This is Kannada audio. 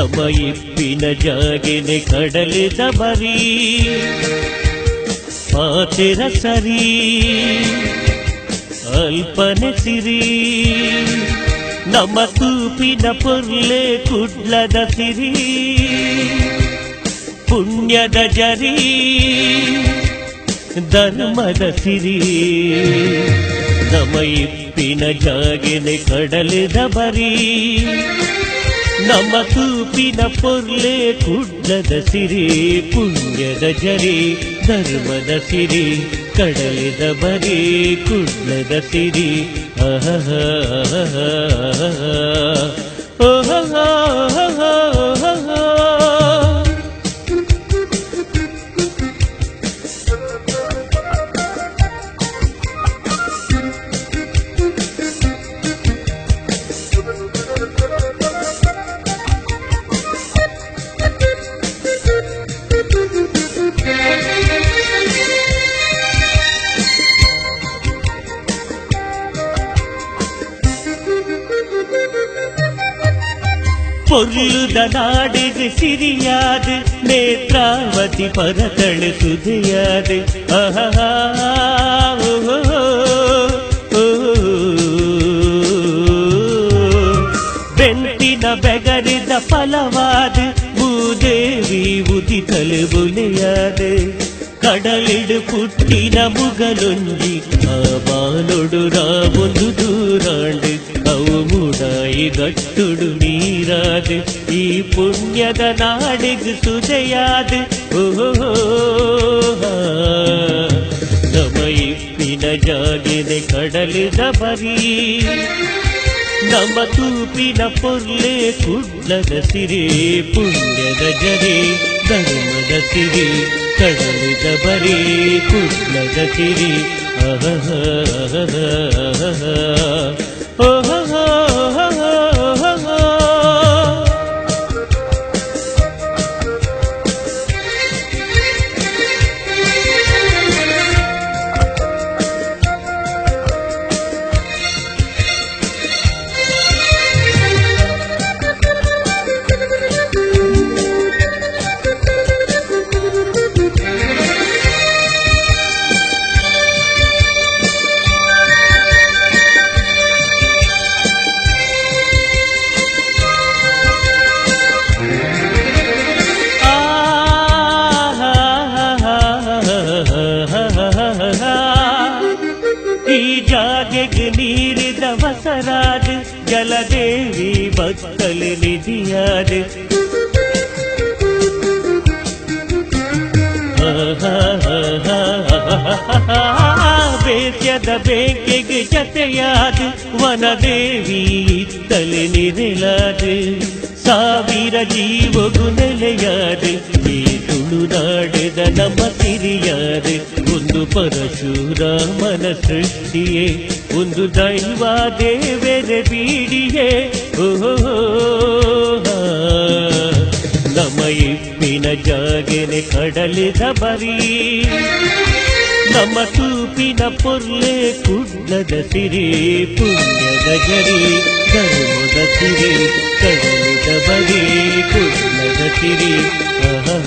ನಮ್ಮ ಇಪ್ಪಿನ ಜಾಗೆನೆ ಕಡಲಿದ ಬರೀ ಪಾತೆರ ಸರಿ ಅಲ್ಪನೆ ಸಿರಿ ನಮ್ಮ ತೂಪಿನ ಪೊರ್ಲೆ ಕುಡ್ಲದ ಸಿರಿ ಪುಣ್ಯದ ಜರಿ ಧರ್ಮದ ಸಿರಿ ನಮ್ಮ ಇಪ್ಪಿನ ಜಾಗೆನೆ ಕಡಲಿದ ಬರೀ ನಮ್ಮ ತೂಪಿನ ಪೊರ್ಲೆ ಕುಡ್ಲದ ಸಿರಿ ಪುಣ್ಯದ ಜರಿ ಧರ್ಮದ ಸಿರಿ ಕಡಲಿದ ಬರೀ ಕುಡ್ಲದ ಸಿರಿ பொருளுத நாடுகு சிரியாது நேத்ராவதி பரதಳು ಸುಧಿயாது ಬೆಂತಿನ ಬೆಗರಿದ ಫಲವಾದು ಭೂದೇವಿ ಉದಿತಲು ಬುಲೆಯಾದು ಕಡಲಿಡು ಪುಟ್ಟಿನ ಮುಗಲೊಂಜಿ ಆ ಬಾಲೊಡು ರಾವೊಂದು ದೂರಾಂಡು ಅವು ಮುಡಾಯಿ ಗಟ್ಟುಡು ನೀರಾದು ಈ ಪುಣ್ಯದ ನಾಡಿಗೆ ಸುದೆಯಾದು ನಮ್ಮ ಇಪ್ಪಿನ ಜಾಗೆನೆ ಕಡಲಿದ ಬರೀ ನಮ್ಮ ತೂಪಿನ ಪೊರ್ಲೆ ಕುಡ್ಲದ ಸಿರಿ ಪುಣ್ಯದ ಜರಿ ಧರ್ಮದ ಸಿರಿ ಕಡಲಿದ ಬರೀ ಕುಡ್ಲದ ಸಿರಿ ನೀರಿದವಸರಾದ ಜಲದೇವಿ ಭಕ್ತಲ್ ನಿಧಿಯಾದ ಬೇಸ್ಯದ ಬೇಕೆಗೆ ಜತೆಯಾದ ವನದೇವಿ ಇತ್ತಲ್ ನಿರಲಾದ ಸಾವಿರ ಜೀವಗು ನೆಲೆಯಾದ ಈ ತುಳುನಾಡಿದ ನಮ್ಮ ಸಿರಿಯಾದ ಒಂದು ಪರಶುರಾಮನ ಸೃಷ್ಟಿಯೇ ಒಂದು ದೈವ ದೇವರ ಬೀಡಿಯೇ ನಮ್ಮ ಇಪ್ಪಿನ ಜಾಗೆನೆ ಕಡಲಿದ ಬರೀ ನಮ್ಮ ತೂಪಿನ ಪೊರ್ಲೆ ಕುಡ್ಲದ ಸಿರಿ ಪುಣ್ಯದ ಜರಿ ಧರ್ಮದ ಸಿರಿ ಕಡಲಿದ ಬರೀ ಕುಡ್ಲದ ಸಿರಿ